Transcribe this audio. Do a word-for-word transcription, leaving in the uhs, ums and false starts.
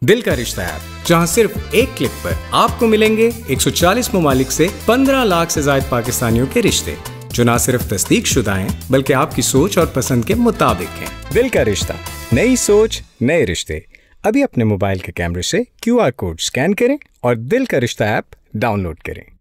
दिल का रिश्ता ऐप, जहां सिर्फ एक क्लिक पर आपको मिलेंगे एक सौ चालीस ममालिक से पंद्रह लाख से ज्यादा पाकिस्तानियों के रिश्ते, जो न सिर्फ तस्दीक शुदा हैं बल्कि आपकी सोच और पसंद के मुताबिक हैं। दिल का रिश्ता, नई सोच नए रिश्ते। अभी अपने मोबाइल के कैमरे से क्यू आर कोड स्कैन करें और दिल का रिश्ता ऐप डाउनलोड करें।